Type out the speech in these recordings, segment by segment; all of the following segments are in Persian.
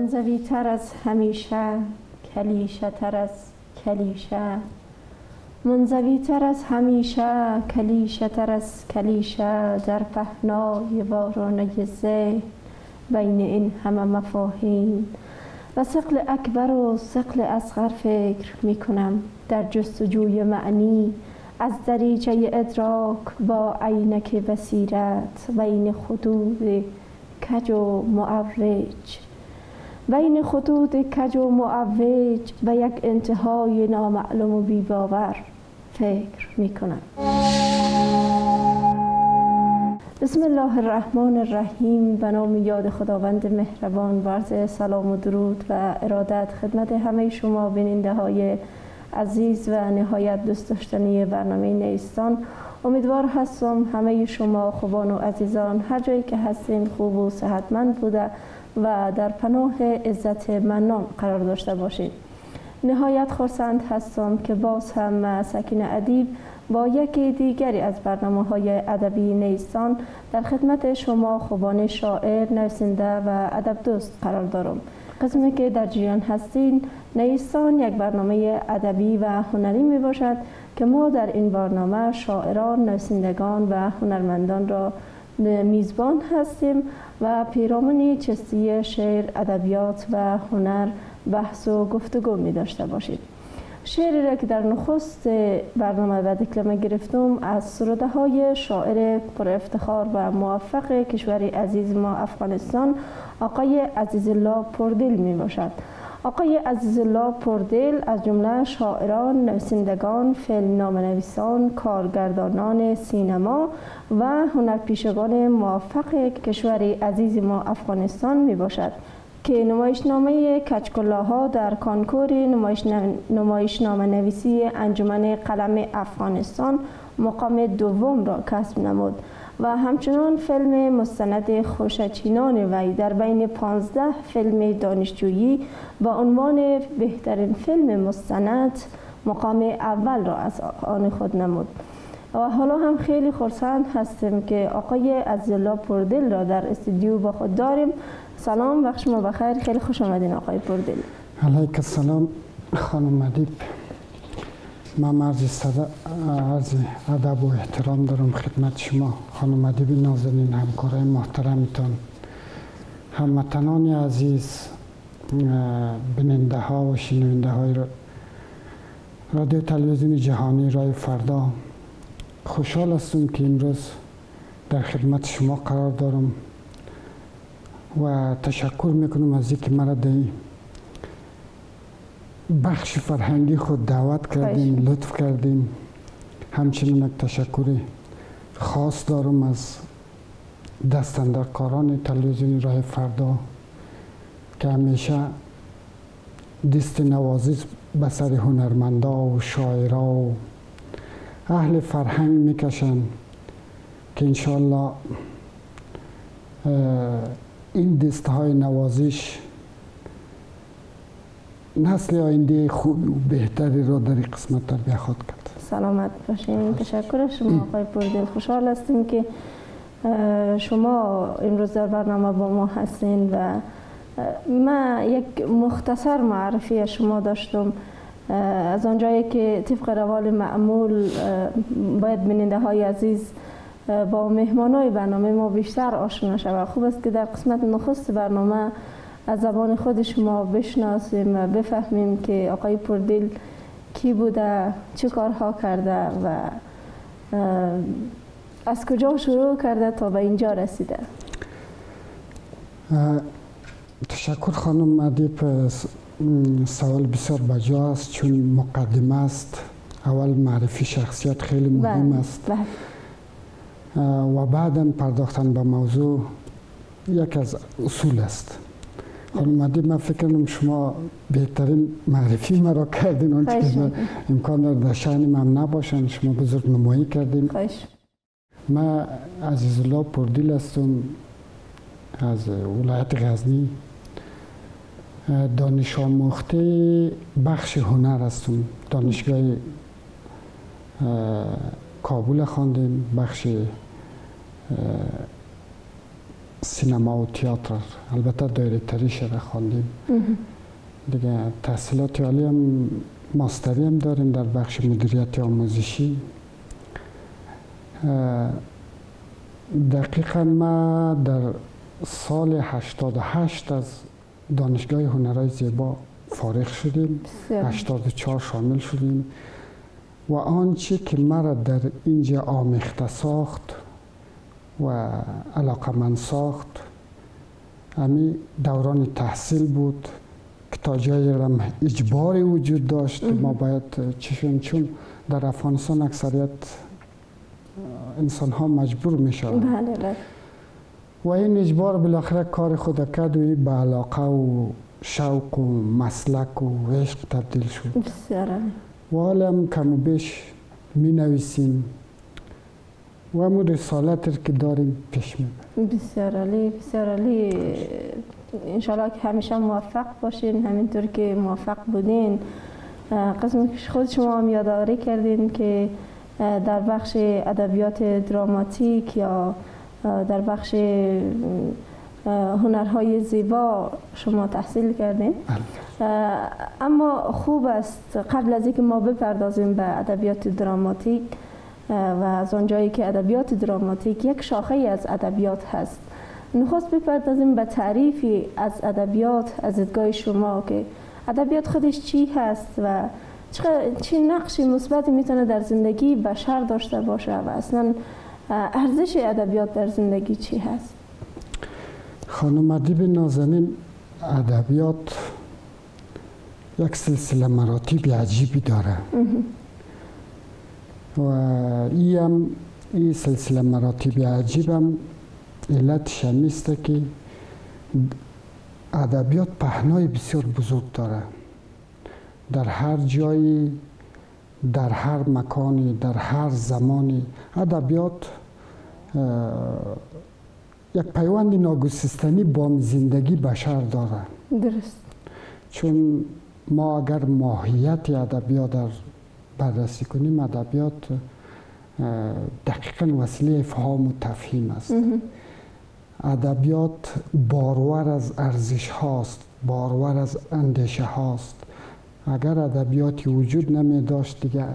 منزوی تر از همیشه، کلیشه تر از کلیشه، منزوی تر از همیشه، کلیشه تر از کلیشه، در پهنای وارانه ذهن بین این همه مفاهیم و ثقل اکبر و ثقل اصغر فکر می کنم در جستجوی معنی از دریچه ادراک با عینک بصیرت بین خطوط کج و معوج، بین خطوط کج و معوج و یک انتهای نامعلوم و بی‌باور فکر می کنم. بسم الله الرحمن الرحیم. به نام یاد خداوند مهربان، و عرض سلام و درود و ارادت خدمت همه شما بیننده های عزیز و نهایت دوست داشتنی برنامه نیستان. امیدوار هستم همه شما خوبان و عزیزان هر جایی که هستین خوب و صحتمند بوده و در پناه عزت منان قرار داشته باشید. نهایت خرسند هستم که باز هم سکینه ادیب با یکی دیگری از برنامه‌های ادبی نیستان در خدمت شما خوبان شاعر، نویسنده و ادب دوست قرار دارم. قسمی که در جریان هستین نیستان یک برنامه ادبی و هنری می باشد که ما در این برنامه شاعران، نویسندگان و هنرمندان را میزبان هستیم و پیرامون چستی شعر، ادبیات و هنر بحث و گفتگو می داشته باشید. شعری را که در نخست برنامه به دکلمه گرفتم از سروده های شاعر پر افتخار و موفق کشور عزیز ما افغانستان، آقای عزیزالله پردل می باشد. آقای عزیزالله پردل از جمله شاعران، نویسندگان، فیلمنامه نویسان، کارگردانان سینما و هنرپیشگان موفق کشور عزیز ما افغانستان می باشد که نمایشنامه کچکلاها در کنکور نمایشنامه نویسی انجمن قلم افغانستان مقام دوم را کسب نمود و همچنان فیلم مستند خوشچینان وی در بین 15 فیلم دانشجویی با عنوان بهترین فیلم مستند مقام اول را از آن خود نمود. و حالا هم خیلی خرسند هستیم که آقای عزیزالله پردل را در استودیو با خود داریم. سلام، وقت شما بخیر، خیلی خوش آمدین آقای پردل. علیک السلام خانم ادیب. من عرض ادب و احترام دارم خدمت شما خانم ادیب نازنین، همکارای محترمتان، هموطنان عزیز، بیننده ها و شنونده های رادیو تلویزیون جهانی رای فردا. خوشحال هستم که امروز در خدمت شما قرار دارم و تشکر میکنم از اینکه مرا در بخش فرهنگی خود دعوت کردین، لطف کردین. همچنین یک تشکر خاص دارم از دستاندرکاران تلویزیون راه فردا که همیشه دست نوازش به سر هنرمندا و شاعرا و اهل فرهنگ میکشن که انشاءالله این دستهای نوازش نسل آینده خوب و بهتری را در این قسمت تربیت خود کرد. سلامت باشین. تشکر از شما آقای پردل. خوشحال هستیم که شما امروز در برنامه با ما هستین و من یک مختصر معرفی از شما داشتم از آنجایی که طبق روال معمول باید بیننده های عزیز با مهمانای برنامه ما بیشتر آشنا شود. خوب است که در قسمت نخست برنامه از زبان خود شما بشناسیم و بفهمیم که آقای پردل کی بوده، چه کارها کرده و از کجا شروع کرده تا به اینجا رسیده. تشکر خانم ادیب. سوال بسیار بجا است چون مقدمه است. اول معرفی شخصیت خیلی مهم است و بعداً پرداختن به موضوع یک از اصول است. خانم ادیب، من فکر کنم شما بهترین معرفی مرا کردین، آنچه که امکان دارد در شأن من نباشند شما بزرگ نمایی کردین. من عزیزالله پردل هستم از ولایت غزنی، دانش آموخته بخش هنر هستم. دانشگاه کابل خواندم، بخش سینما و تئاتر، البته دایرکتریش را خواندیم. دیگه تحصیلات عالی هم ماستری هم داریم در بخش مدیریت آموزشی. دقیقا ما در سال 88 از دانشگاه هنرهای زیبا فارغ شدیم، 84 شامل شدیم و آنچه که مرا در اینجا آمیخته ساخت و علاقمند ساخت همین دوران تحصیل بود که تا جایی رم اجباری وجود داشت که ما باید چون در افغانستان اکثریت انسان ها مجبور می شوند. و این اجبار بالاخره کار خود کرد و به علاقه و شوق و مسلک و عشق تبدیل شد. و حالا هم کم و بیش می نویسیم و همون رسالتی که داریم پیش می بریم. بسیار عالی، بسیار عالی. انشالله که همیشه موفق باشین همینطور که موفق بودین. قسم که خود شما هم یادآوری کردین که در بخش ادبیات دراماتیک یا در بخش هنرهای زیبا شما تحصیل کردین. اما خوب است قبل از اینکه ما بپردازیم به ادبیات دراماتیک و از آنجایی که ادبیات دراماتیک یک شاخه از ادبیات هست، نخست بپردازیم به تعریفی از ادبیات از دیدگاه شما که ادبیات خودش چی هست و چه نقشی مثبتی میتونه در زندگی بشر داشته باشه و اصلا ارزش ادبیات در زندگی چی هست؟ خانم ادیب نازنین، ادبیات یک سلسله مراتب عجیبی داره و این سلسله مراتب عجیب هم علتش هم است که ادبیات پهنای بسیار بزرگ داره. در هر جایی، در هر مکانی، در هر زمانی ادبیات یک پیوند ناگسستنی با زندگی بشر داره. درست. چون ما اگر ماهیت ادبیات در بررسی کنیم، ادبیات دقیقاً وسیله افهام و تفهیم است. ادبیات بارور از ارزش هاست، بارور از اندیشه هاست. اگر ادبیاتی وجود نمی داشت دیگه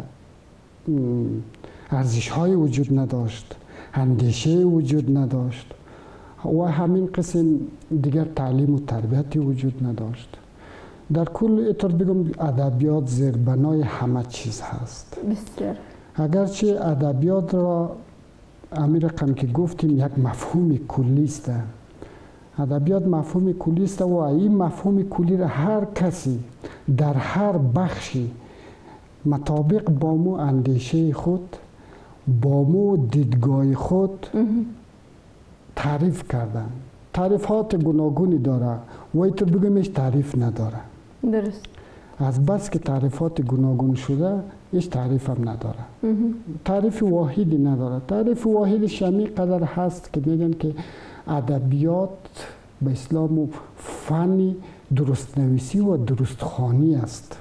ارزش های وجود نداشت، اندیشه وجود نداشت و همین قسم دیگر تعلیم و تربیتی وجود نداشت. در کل اطور بگم ادبیات زیربنای همه چیز هست. بسیار. اگرچه ادبیات را همین رقم که گفتیم یک مفهوم کلی است. ادبیات مفهوم کلی است و این مفهوم کلی را هر کسی در هر بخشی مطابق با مو اندیشه خود، با مو دیدگاه خود تعریف کردن. تعریفات گوناگونی داره و اینطور بگیمش تعریف نداره. درست. از بس که تعریفات گوناگون شده هیچ تعریف هم نداره. تعریف واحدی نداره. تعریف واحدش همین قدر هست که میگن که ادبیات به اسلام فنی درست نویسی و درست خوانی است.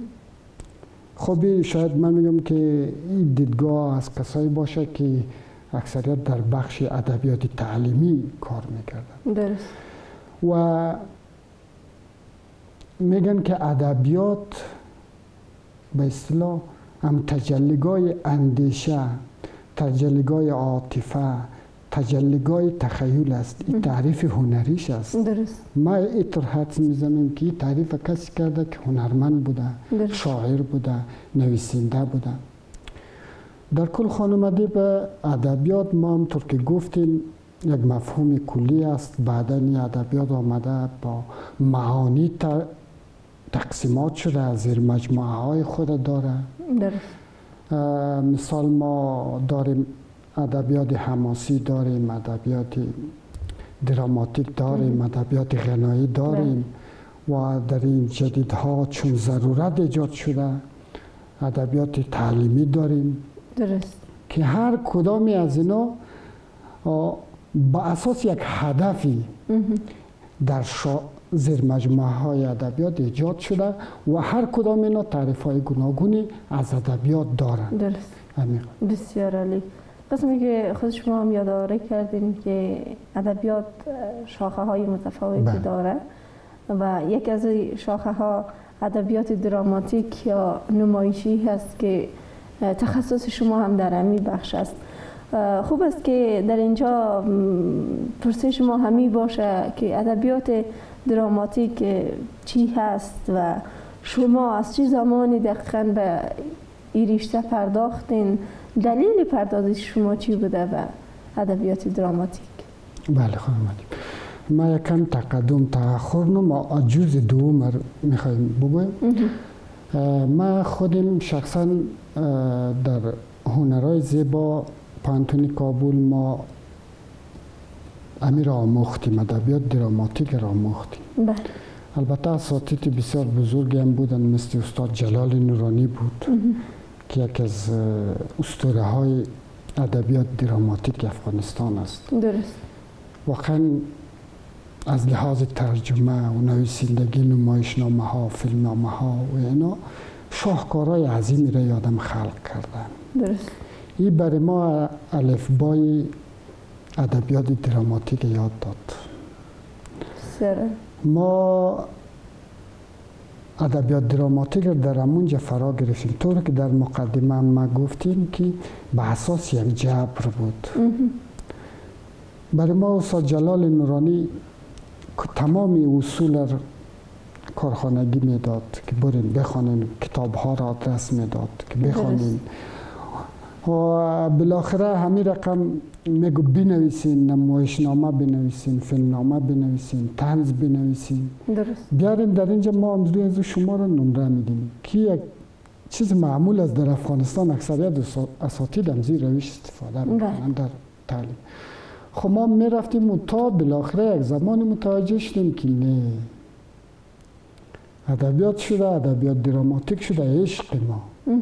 خب شاید من میگم که این دیدگاه از کسایی باشه که اکثریت در بخش ادبیات تعلیمی کار میکردن. درست. و میگن که ادبیات به اصطلاح هم تجلیگاه اندیشه، تجلیگاه عاطفه، تجلیگاه تخیل است. این تعریف هنریش است. درست. ما اینطور حدس میزنم که این تعریف کسی کرده که هنرمند بوده، شاعر بوده، نویسنده بوده. در کل خانم ادیب، ادبیات ما همطور که گفتیم یک مفهوم کلی است. بعدا این ادبیات آمده با معانی تقسیمات شده، زیر مجموعه های خود داره. مثال ما داریم ادبیات حماسی داریم، ادبیات دراماتیک داریم، ادبیات غنایی داریم و در این جدیدها چون ضرورت ایجاد شده ادبیات تعلیمی داریم. درست. که هر کدامی از اینا با اساس یک هدفی در زیر مجموعه های ادبیات ایجاد شده و هر کدام اینا تعریف های گوناگونی از ادبیات دارند. درست. عمیق. بسیار عالی. قسمی که خود شما هم یادآوری کردین که ادبیات شاخه های متفاوتی داره و یک از شاخه ها ادبیات دراماتیک یا نمایشی هست که تخصص شما هم در همین بخش است. خوب است که در اینجا پرسش ما همی باشه که ادبیات دراماتیک چی هست و شما از چه زمانی دقیقاً به این رشته پرداختین؟ دلیل پردازش شما چی بوده به ادبیات دراماتیک؟ بله خانم ادیب، ما یکم تقدم تأخر ما جزء دوم میخوایم بگویم. ما خودم شخصا در هنرهای زیبا پانتونی کابل ما امیر آموختیم، ادبیات دراماتیک را آموختیم. بله. البته اساتید بسیار بزرگی هم بودن، مثل استاد جلال نورانی بود که یکی از اسطوره های ادبیات دراماتیک افغانستان است. درست. واقعا از لحاظ ترجمه و نویسندگی نمایشنامه ها، فیلمنامه ها و اینا شاهکارهای عظیمی را یادم خلق کردن. درست. این برای ما الفبای ادبیات دراماتیک یاد داد. سره. ما ادبیات دراماتیک در همونجا فرا گرفتیم، طوری که در مقدمه ما گفتیم که به اساس یک جبر بود. برای ما استاد جلال نورانی تمام اصول را کارخانگی میداد که برین بخوانین، کتاب ها را آدرس میداد که بخوانین و بالاخره همین رقم میگو بنویسین، نمایشنامه بنویسین، فیلمنامه بنویسین، طنز بنویسین. درست. بیارین در اینجا ما امروز از شما را نمره میدیم که یک چیز معمول است در افغانستان. اکثریت اساتید هم زیر روش استفاده میکنن در تعلیم. خب ما میرفتیم و تا بالاخره یک زمانی متوجه شدیم که نه، ادبیات شده، ادبیات دراماتیک شده عشق ما.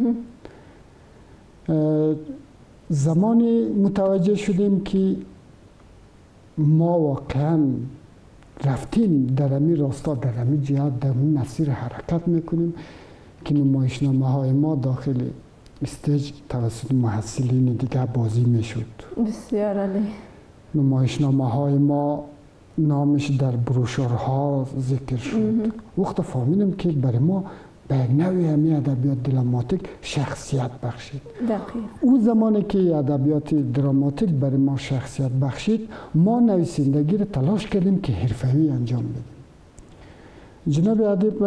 زمانی متوجه شدیم که ما واقعا رفتیم در همین راستا، در همین جهت، در همین مسیر حرکت میکنیم که نمایشنامه های ما داخل استیج توسط محصلین دیگه بازی میشد. بسیار عالی. نمایشنامه های ما نامش در بروشورها ذکر شد. وقت فهمیدیم که برای ما به یک نوع همین ادبیات دراماتیک شخصیت بخشید. دقیق. اون زمانی که ادبیات دراماتیک برای ما شخصیت بخشید، ما نویسندگی رو تلاش کردیم که حرفه‌ای انجام بدیم. جناب ادیب،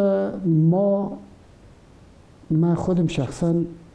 من خودم شخصا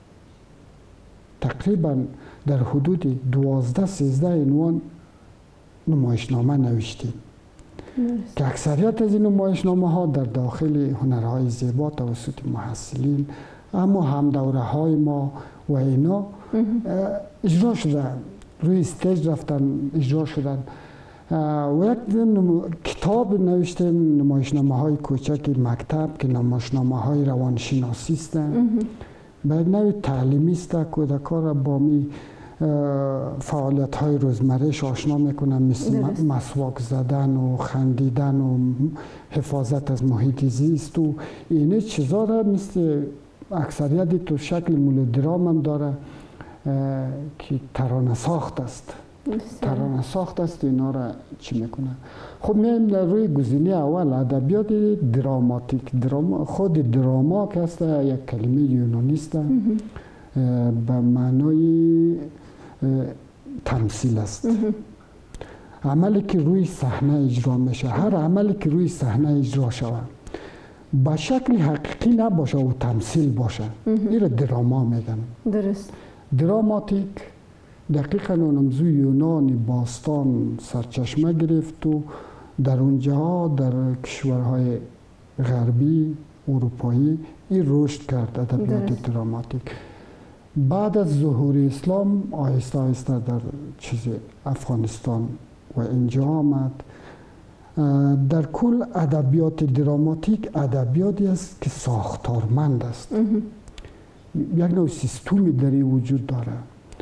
تقریبا در حدود 12-13 عنوان نمایشنامه نوشتیم که اکثریت از این نمایشنامه ها در داخل هنرهای زیبا توسط محصلین اما هم دوره های ما و اینا اجرا شدن، روی استیج رفتن اجرا شدن. و یک کتاب نوشتیم، نمایشنامه های کوچک مکتب که نمایشنامه های روانشناسی است، به یک نوع تعلیمی است، کودکان را با می فعالیت های روزمرهش آشنا میکنن، مثل مسواک زدن و خندیدن و حفاظت از محیط زیست و اینه چیزا را مثل اکثریت تو شکل مولودرام هم داره که ترانه ساخت است. ترانه ساخت است، اینا را چی میکنه. خب میایم در روی گزینه اول ادبیات دراماتیک. خود دراما که است یک کلمه یونانی است به معنای تمثیل است. عملی که روی صحنه اجرا میشه، هر عملی که روی صحنه اجرا شود با شکل حقیقی نباشه و تمثیل باشه، این را دراما میگن. درست. دراماتیک دقیقا اونمزو یونان باستان سرچشمه گرفت و در اونجا در کشورهای غربی اروپایی این رشد کرد ادبیات دراماتیک. بعد از ظهور اسلام آهسته آهسته در افغانستان و اینجا آمد. در کل ادبیات دراماتیک ادبیاتی است که ساختارمند است. یک نوع سیستمی در این وجود داره،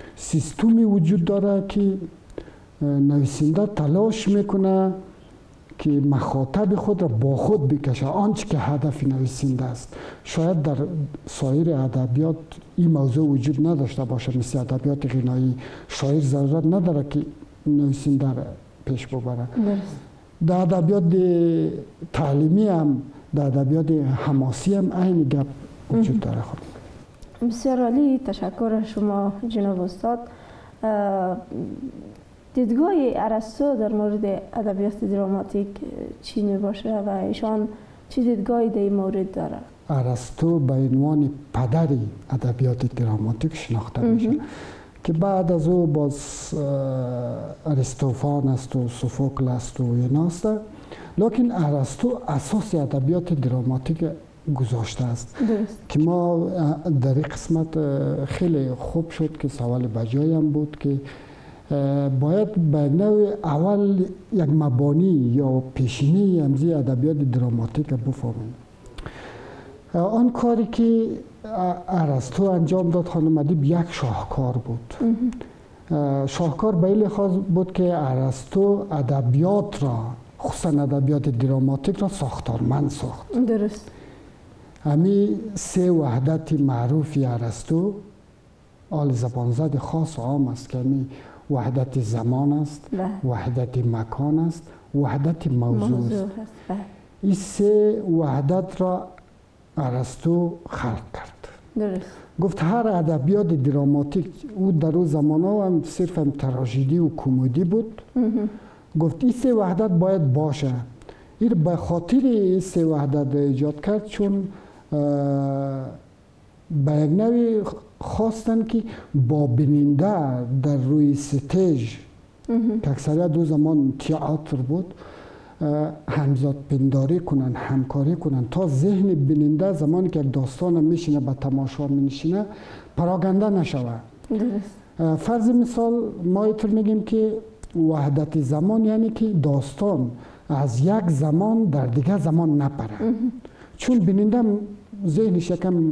سیستمی وجود داره که نویسنده تلاش میکنه که مخاطب خود را با خود بکشه، آنچه که هدف نویسنده است. شاید در سایر ادبیات این موضوع وجود نداشته باشه، مثل ادبیات غنایی شاعر ضرورت نداره که نویسنده را پیش ببره. در ادبیات تعلیمی هم، در ادبیات حماسی هم این گپ وجود داره. خود بسیار عالی، تشکر از شما جناب استاد. دیدگاه ارسطو در مورد ادبیات دراماتیک چی می باشه و ایشان چی دیدگاهی در این مورد داره؟ ارسطو به عنوان پدر ادبیات دراماتیک شناخته میشه که بعد از او باز اریستوفان است و سوفوکل است و ایناست، لیکن ارسطو اساس ادبیات دراماتیک گذاشته است. که ما در این قسمت خیلی خوب شد که سوال بجایی هم بود که باید به نوع اول یک مبانی یا پیشینه امزی ادبیات دراماتیک بفهمیم. آن کاری که ارسطو انجام داد خانم ادیب یک شاهکار بود. شاهکار به این لحاظ بود که ارسطو ادبیات را، خصوصا ادبیات دراماتیک را ساختارمند ساخت. درست. همین سه وحدت معروفی ارسطو آل زبانزد خاص و عام است که همین وحدت زمان است، وحدت مکان است، وحدت موضوع است. این سه وحدت را ارسطو خلق کرد. درست. گفت هر ادبیات دراماتیک، او در اون زمانه هم صرف هم تراژدی و کمدی بود، گفت این سه وحدت باید باشه. این به خاطر این سه وحدت ایجاد کرد چون به یک نوی خواستن که با بیننده در روی ستیج که اکثریت دو زمان تئاتر بود همزاد پنداری کنن، همکاری کنن تا ذهن بیننده زمانی که یک داستان میشینه به تماشا میشینه پراگنده نشوه. فرض مثال ما اینطور میگیم که وحدت زمان یعنی که داستان از یک زمان در دیگه زمان نپره، چون بیننده ذهنش یکم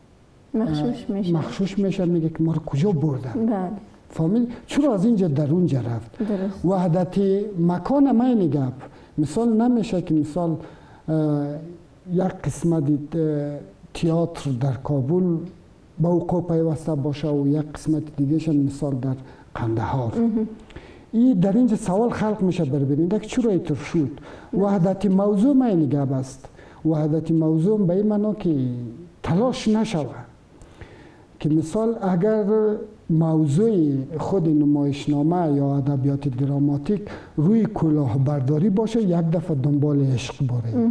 مخشوش میشه، میگه که ما رو کجا بردن. فهمید؟ چرا از اینجا در اونجا رفت. وحدت مکان ما این گپ مثال نمیشه که مثال یک قسمت تئاتر در کابل با اوقا پیوسته باشه و یک قسمت دیگه مثال در قندهار. این در اینجا سوال خلق میشه بر بیننده که چرا اینطور شد. وحدت موضوع ما این گپ است. وحدت موضوع به این معنا که تلاش نشوه که مثال اگر موضوع خود نمایشنامه یا ادبیات دراماتیک روی کلاهبرداری باشه یک دفعه دنبال عشق باره.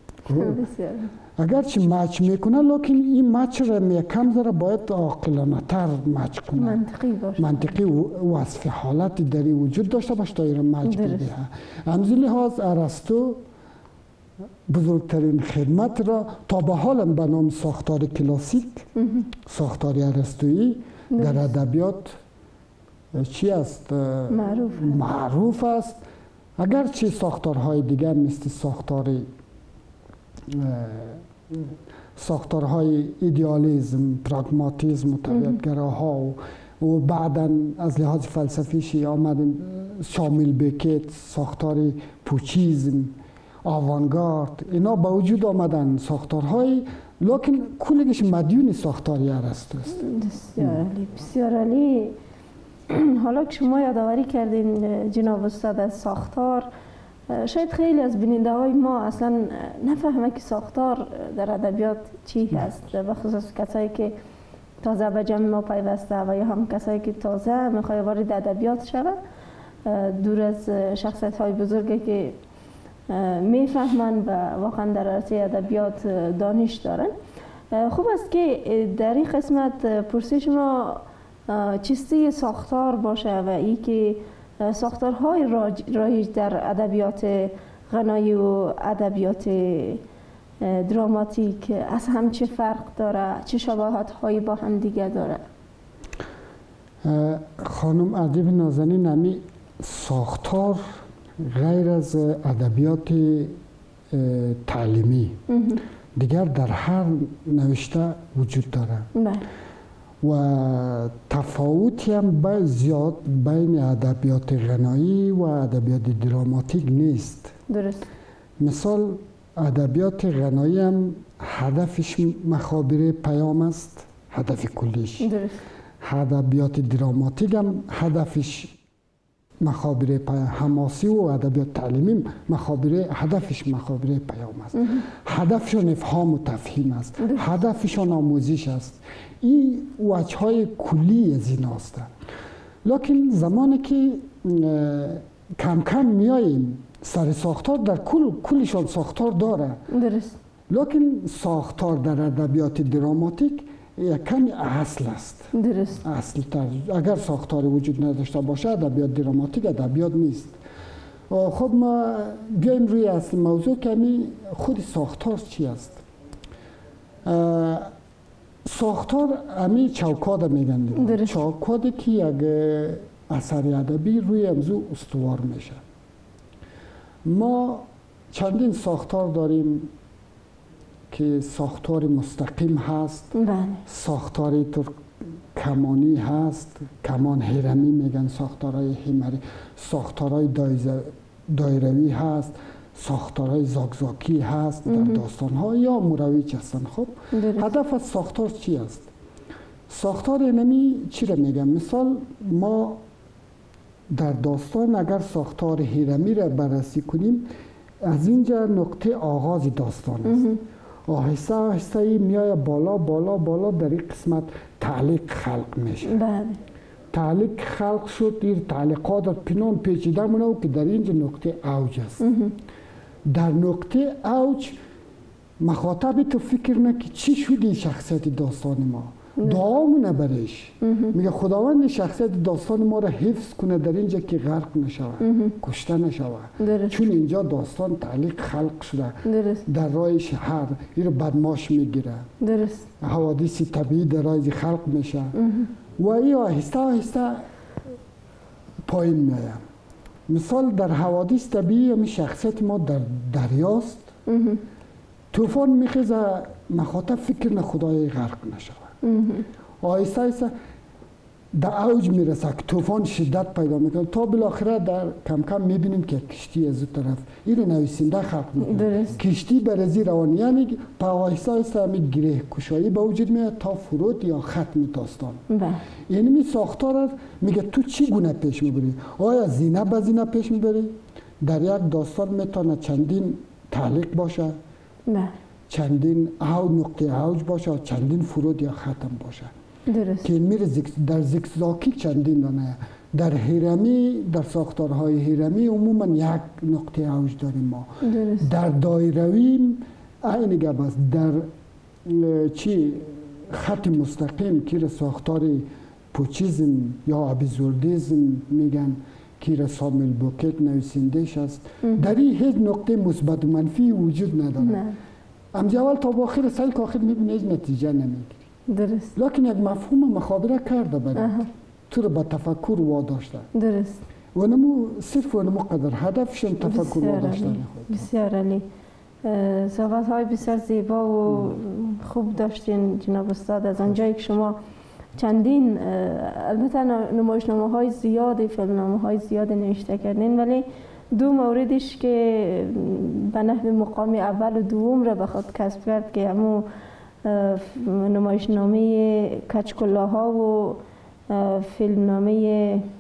اگرچه مچ میکنه لیکن این مچ را کم ذره باید عاقلانه تر مچ کنه، منطقی باشه، منطقی وصف حالت داری وجود داشته باشه تا این را مچ بده. همزی لحاظ ارسطو بزرگترین خدمت را تا به حال به نام ساختار کلاسیک، ساختار ارسطویی در ادبیات چی است؟ معروف است. اگرچه ساختارهای دیگر مثل ساختارهای ایدئالیسم، پراگماتیسم و طبیعتگراها و بعدا از لحاظ فلسفیشی آمدن شامل بکت، ساختار پوچیزم، آوانگارد، اینا با وجود آمدن ساختارهای، لیکن کلش مدیون ساختاری ارسطو است. بسیار عالی. حالا که شما یادآوری کردین جناب استاد از ساختار، شاید خیلی از بیننده های ما اصلا نفهمه که ساختار در ادبیات چی هست، به خصوص کسایی که تازه به جمع ما پیوسته و یا هم کسایی که تازه میخوای وارد ادبیات شود، دور از شخصیت های بزرگی که میفهمن و واقعا در عرصه ادبیات دانش دارن. خوب است که در این قسمت پرسش ما چیستی ساختار باشه و ای که ساختارهای رایج در ادبیات غنایی و ادبیات دراماتیک از هم چه فرق داره، چه شباهت هایی با هم دیگه داره؟ خانم ادیب نازنین، نمی ساختار غیر از ادبیات تعلیمی دیگر در هر نوشته وجود داره. و تفاوتی هم زیاد بین ادبیات غنایی و ادبیات دراماتیک نیست. درست. مثال ادبیات غنایی هم هدفش مخابره پیام است، هدف کلیش. درست. ادبیات دراماتیک هم هدفش مخابره پیام، حماسی و ادبیات تعلیمی مخابره هدفش مخابره پیام است. هدفشون افهام و تفهیم است. هدفشون آموزش است. این وجه‌های کلی از این است. لکن زمانی که کم کم میاییم سر ساختار، در کلشان ساختار داره. درست. لکن ساختار در ادبیات دراماتیک یک کمی اصل است. درست. اصل تر. اگر ساختار وجود نداشته باشه ادبیات دراماتیک ادبیات نیست. خب ما بیایم روی اصل موضوع کمی خود ساختار چی است. ساختار امی چوکاد میگن. چوکادی که یک اثر ادبی روی موضوع استوار میشه. ما چندین ساختار داریم که ساختار مستقیم هست. ساختاری کمانی هست، کمان هرمی میگن، ساختارهای همری، ساختارهای دایروی هست، ساختارهای زاگزاکی هست در داستانها یا مرویج هستند. خب هدف از ساختار چی است؟ ساختار اینمی چی را میگم؟ مثال ما در داستان اگر ساختار هرمی را بررسی کنیم، از اینجا نقطه آغاز داستان است. آهسته آهسته میای بالا بالا بالا، در این قسمت تعلیق خلق میشه. تعلیق خلق شد، این تعلیقات در پنهان پیچیده مونه که در اینجا نقطه اوج است. در نقطه اوج مخاطب تو فکر نکنه چی شده شخصیت داستان ما، دعا مونه برش، میگه خداوند شخصیت داستان ما را حفظ کنه در اینجا که غرق نشود، کشته نشود، چون اینجا داستان تعلیق خلق شده. در راه شهر این رو بدماش میگیره، حوادث طبیعی در راه خلق میشه و این آهسته آهسته پایین میایم. مثال در حوادث طبیعی همین شخصیت ما در دریاست، طوفان میخیزه، مخاطب فکر نه خدای غرق نشود. آهسته آهسته در اوج میرسه که طوفان شدت پیدا میکنه تا بالاخره در کم کم میبینیم که کشتی از اون طرف این رو نویسنده خلق میکنه، کشتی برزی روان، یعنی پا آهسته آهسته همین گره کشایی به وجود میاد تا فرود یا ختم داستان. یعنی می ساختار میگه تو چی گونه پیش میبری؟ آیا زینه به زینه پیش میبری؟ در یک داستان میتونه چندین تعلیق باشه، چندین نقطه اوج باشه، چندین فرود یا ختم باشه. درست. که میره در زیگزاگی چندین دانه. در هرمی، در ساختارهای هرمی عموما یک نقطه اوج داریم ما. درست. در دایروی این گپ است. در خط مستقیم که ساختار پوچیزم یا ابیزوردیزم میگن که سامیل بوکت نویسندهش است، در این هیچ نقطه مثبت و منفی وجود نداره. امجا اول تا با آخر سال که آخر میبینی هیچ نتیجه نمیگیری. درست. لکن یک مفهوم مخابره کرده برای تو رو به تفکر واداشته. درست. و نمو صرف و نمو قدر هدفشون تفکر واداشتن خود. بسیار عالی. صحبت های بسیار زیبا و خوب داشتین جناب استاد. از آنجایی که شما چندین البته نمایشنامه های زیادی، فیلمنامه های زیادی نوشته کردین، ولی دو موردش که به نحو مقام اول و دوم را به خود کسب کرد که همون نمایشنامه کچکلاها و فیلمنامه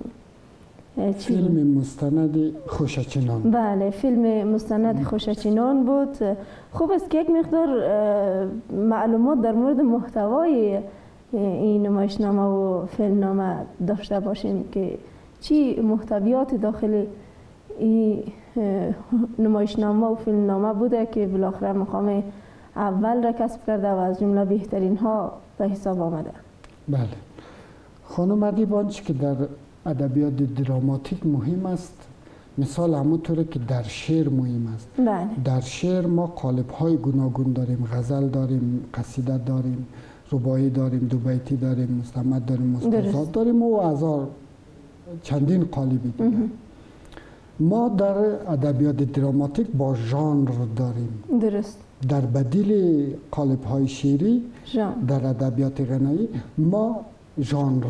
فیلم مستند خوشچینان. بله، فیلم مستند خوشچینان بود. خوب است که یک مقدار معلومات در مورد محتوای این نمایشنامه و فیلمنامه داشته باشیم که چی محتویات داخل این نمایشنامه و فیلمنامه بوده که بالاخره مقام اول را کسب کرده و از جمله بهترین ها به حساب آمده. بله خانم ادیبان که در ادبیات دراماتیک مهم است، مثال همونطوره که در شعر مهم است. بله. در شعر ما قالب های گوناگون داریم، غزل داریم، قصیده داریم، رباعی داریم، دو بیتی داریم، مستمد داریم، مستزاد داریم و هزار چندین قالبی دیگه. ما در ادبیات دراماتیک با ژانر داریم. درست. در بدیل قالب های شعری در ادبیات غنایی ما ژانر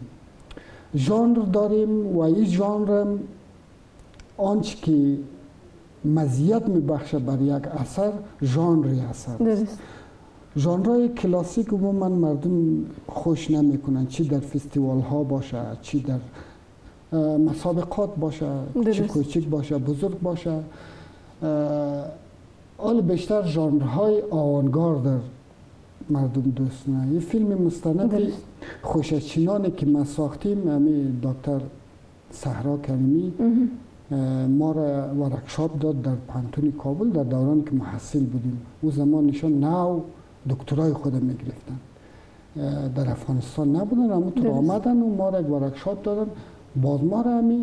داریم و این ژانر آنچه که مزیت میبخشه بر یک اثر ژانری اثر. ژانرهای کلاسیک عموما مردم خوش نمیکنن، چی در فستیوال ها باشه، چی در مسابقات باشه، چی کوچک باشه بزرگ باشه. حال بیشتر ژانرهای آوانگارد مردم دوست نه. یه فیلم مستند خوشچینانی که ما ساختیم، همین دکتر صحرا کریمی ما را ورکشاپ داد در پانتون کابل در دوران که محصل بودیم. او زمان نشان نو دکترای خود میگرفتن، در افغانستان نبودن، اما تو آمدن و ما را یک ورکشاپ دادن. باز ما را همین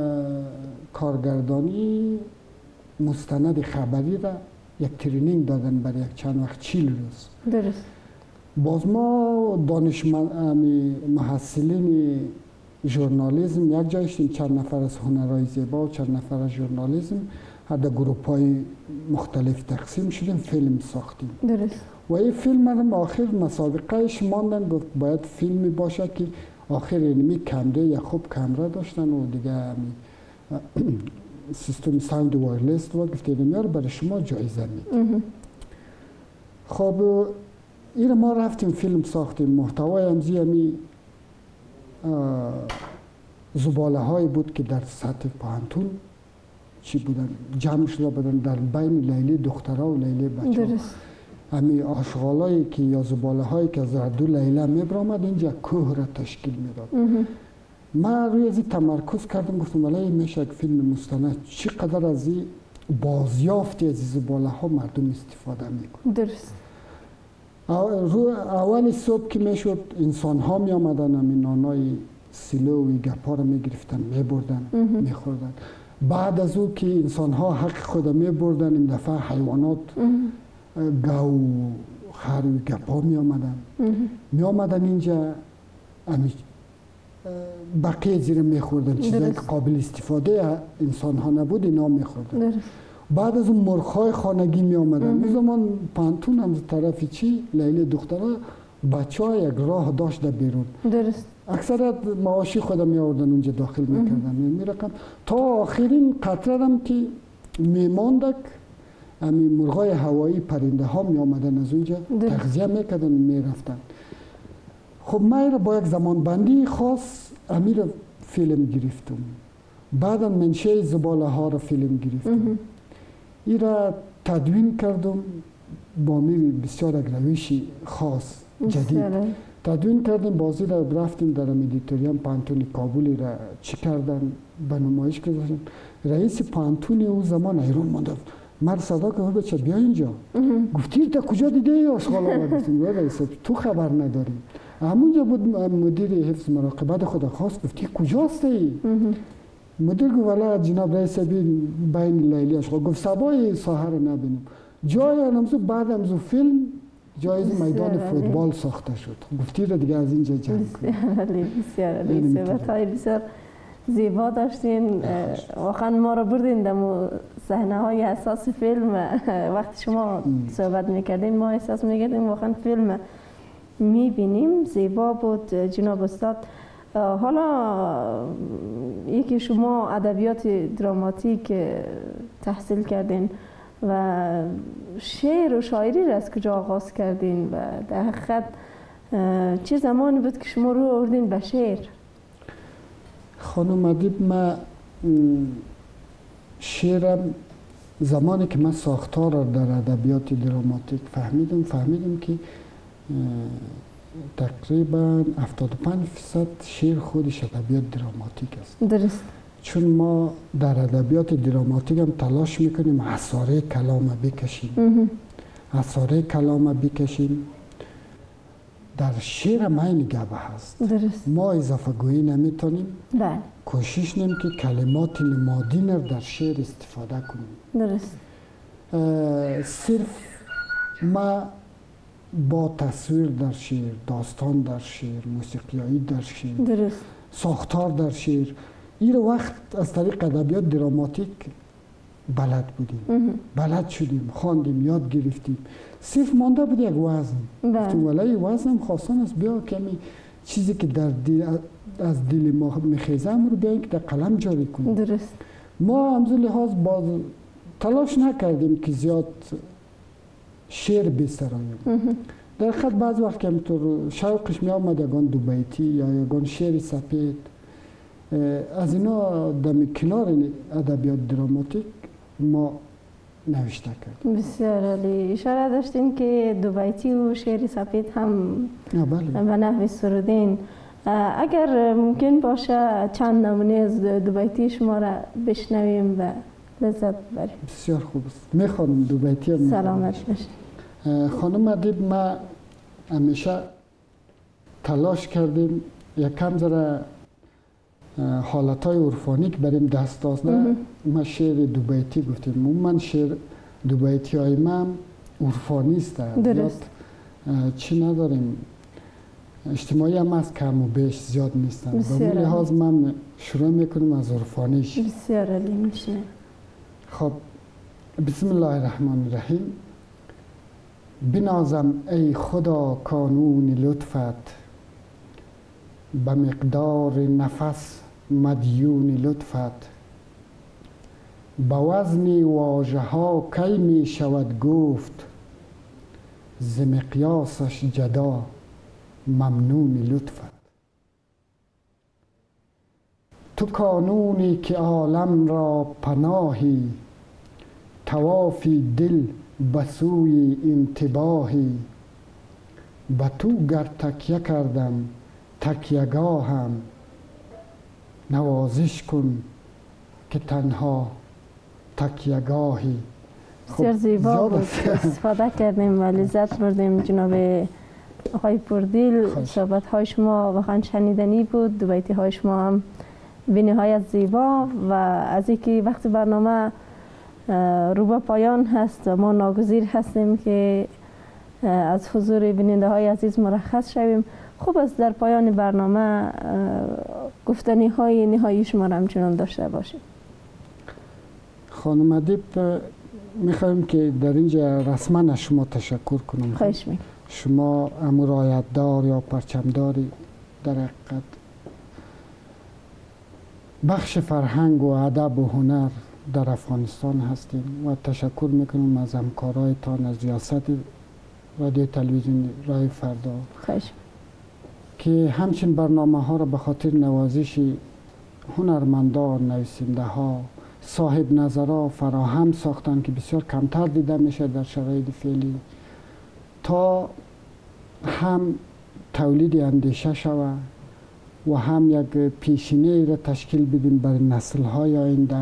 کارگردانی مستند خبری را یک ترینینگ دادن برای یک چند وقت 40 روز. درست. باز ما محصلین ژورنالیسم یک جایشیم، چند نفر از هنرهای زیبا و چند نفر از ژورنالیسم در گروپ‌های مختلف تقسیم شدیم، فیلم ساختیم. درست. و این فیلم هم آخر مسابقهش ماندن، گفت باید فیلمی باشه که آخر اینمی کمره یا خوب کامرا داشتن و دیگه سیستم ساوند وایرلس و گفت اینمی رو برای شما جایزه میدیم. خب این ما رفتیم فیلم ساختیم. محتوای همی زباله هایی بود که در سطح پانتون چی بودن جمع شده بودن در بین لیلی دخترها و لیلی بچه ها. همی آشغالایی که یا زباله هایی که از دو لیله میبرامد اینجا کوه را تشکیل میداد. من روی ازی تمرکز کردم، گفتم ولی میشه یک فیلم مستند، چقدر از این بازیافتی از زباله ها مردم استفاده میکنن. درست. اول صبح که میشد انسان ها می آمدن، همین نانای سیلو و گپا را می گرفتن می بردن می خوردن. بعد از او که انسان ها حق خود می بردن، این دفعه حیوانات گاو خر و گپا می آمدن اینجا بقیه زیر می خوردن، چیزایی که قابل استفاده انسان ها نبود اینا می خوردن. بعد از اون مرغ‌های خانگی می آمدن. این زمان پانتون هم طرفی چی لیلی دخترها بچه ها یک راه داشت در بیرون. درست. اکثرت معاشی خود می آوردن اونجا داخل می کردن می رکن تا آخرین قطره هم که می ماندک همین مرغای هوایی پرنده ها می آمدن از اونجا تغذیه می کردن می رفتن. خب من با یک زمان بندی خاص امیر فیلم گرفتم. بعدا منشه زباله ها را فیلم گرفتم. این را تدوین کردم با بسیار یک روشی خاص جدید تدوین کردیم. بازی را رفتیم در ادیتوریوم پانتون کابل را چی کردن به نمایش کردن. رئیس پانتون او زمان حیران مانده، من صدا که بچه بیا اینجا. گفتیر تا کجا دیده ای آشغال آوردیم؟ رئیس تو خبر نداری. همونجا بود مدیر حفظ مراقبت خود خواست، گفتی کجاست ای؟ مدیر گفت والا جناب رئیس بین لیلی اشغال. گفت سبای ساحر رو نبینیم. جای همزو بعد همزو فیلم جایز میدان فوتبال ساخته شد. گفتی رو دیگه از اینجا جمع کنیم. بسیار عالی، صحبت‌های بسیار زیبا داشتین. واقعا ما رو بردین در صحنه‌های اساس فیلم. وقتی شما صحبت میکردین ما احساس میکردیم واقعا فیلم میبینیم. زیبا بود جناب استاد. حالا یکی شما ادبیات دراماتیک تحصیل کردین و شعر و شاعری را از کجا آغاز کردین و در حقیقت چه زمانی بود که شما رو آوردین به شعر؟ خانم ادیب، من شعرم زمانی که من ساختار را در ادبیات دراماتیک فهمیدم که تقریبا 75% شعر خودش ادبیات دراماتیک است. درست. چون ما در ادبیات دراماتیک هم تلاش میکنیم اساره کلام بکشیم. اساره کلام بکشیم. در شعر هم این گبه هست. درست. ما اضافه گویی نمیتونیم. بله. کوشش نیم که کلمات نمادین رو در شعر استفاده کنیم. درست. صرف ما با تصویر در شعر، داستان در شعر، موسیقیایی در شعر، ساختار در شعر، این وقت از طریق ادبیات دراماتیک بلد بودیم، بلد شدیم، خواندیم، یاد گرفتیم. صرف مانده بود یک وزن. گفتیم ولی وزنم خواستن است، بیا کمی چیزی که در از دل ما میخیزم رو بیاییم که در قلم جاری کنیم. درست. ما همز لحاظ باز تلاش نکردیم که زیاد شعر بسراییم. در خط بعض وقت که همطور شوقش می آمد یگان دو بیتی یا یگان شعر سپید، از اینا دم کنار ادبیات دراماتیک ما نوشته کردیم. بسیار عالی. اشاره داشتین که دو بیتی و شعر سپید هم به نحو سرودین. اگر ممکن باشه چند نمونه از دو بیتی شما را بشنویم و لذت ببریم. بسیار خوب است. میخوانم دو بیتی هم. سلامت باشین. خانم ادیب، ما همیشه تلاش کردیم یکم ذره حالتهای عرفانی که بریم دست دازده، ما شعر دو بیتی گفتیم. من شعر دو بیتی های من عرفانی است. درست. چی نداریم، اجتماعی هم از کم و بیش زیاد نیستن. به اون لحاظ من شروع میکنیم از عرفانیش. بسیار عالی میشه. خب بسم الله الرحمن الرحیم. بنازم ای خدا کانون لطفت، به مقدار نفس مدیون لطفت. به وزن واژه ها کی می شود گفت، ز مقیاسش جدا ممنون لطفت. تو کانونی که عالم را پناهی، طوافی دل به سوی انتباهی. به تو گر تکیه کردم تکیهگاهم، نوازش کن که تنها تکیهگاهی. بسیار زیبا بود. استفاده کردیم و لذت بردیم. جناب آقای پردیل، صحبت های شما واقعا شنیدنی بود. دو بیتی های شما هم به نهایت زیبا و از اینکه وقت برنامه رو به پایان هست و ما ناگزیر هستیم که از حضور بیننده های عزیز مرخص شویم، خوب است در پایان برنامه گفتنی های نهایی شما را همچنان داشته باشیم. خانم ادیب، میخوایم که در اینجا رسما از شما تشکر کنم. خواهش میکنم. شما امورایت دار یا پرچمداری در حقیقت بخش فرهنگ و ادب و هنر در افغانستان هستیم و تشکر میکنم از همکارایتان از ریاست رادیو تلویزیون رای فردا. خواهش. که همچین برنامه ها را به خاطر نوازش هنرمندان، نویسنده ها، صاحب نظرها فراهم ساختن که بسیار کمتر دیده میشه در شرایط فعلی، تا هم تولید اندیشه شود و هم یک پیشینه را تشکیل بدیم برای نسل های آینده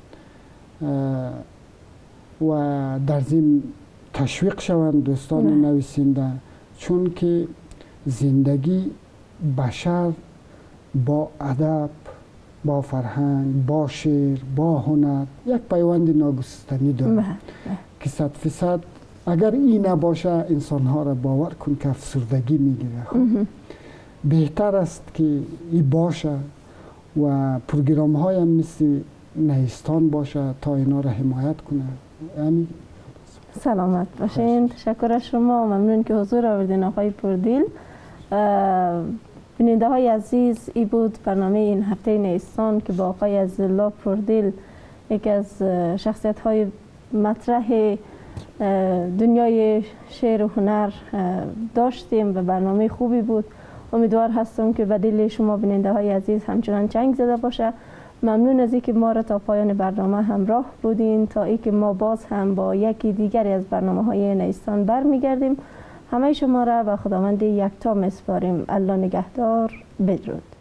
و در ضمن تشویق شوند دوستان نویسنده، چون که زندگی بشر با ادب، با فرهنگ، با شعر، با هنر یک پیوند ناگسستنی دارد که 100% اگر این نباشه انسان ها را باور کن که افسردگی میگیره. خب بهتر است که این باشه و پروگرام های هم مثل نیستان باشه تا اینا را حمایت کنه. یعنی سلامت باشین. تشکر از شما. ممنون که حضور آوردین آقای پردیل. بیننده های عزیز، ای بود برنامه این هفته نیستان که با آقای عزیزالله پردیل، یکی از شخصیت های مطرح دنیای شعر و هنر داشتیم و برنامه خوبی بود. امیدوار هستم که به دل شما بیننده های عزیز همچنان چنگ زده باشه. ممنون از اینکه ما را تا پایان برنامه همراه بودین، تا اینکه ما باز هم با یکی دیگری از برنامه های نیستان برمیگردیم. همه شما را به خداوند یکتا میسپاریم. الله نگهدار. بدرود.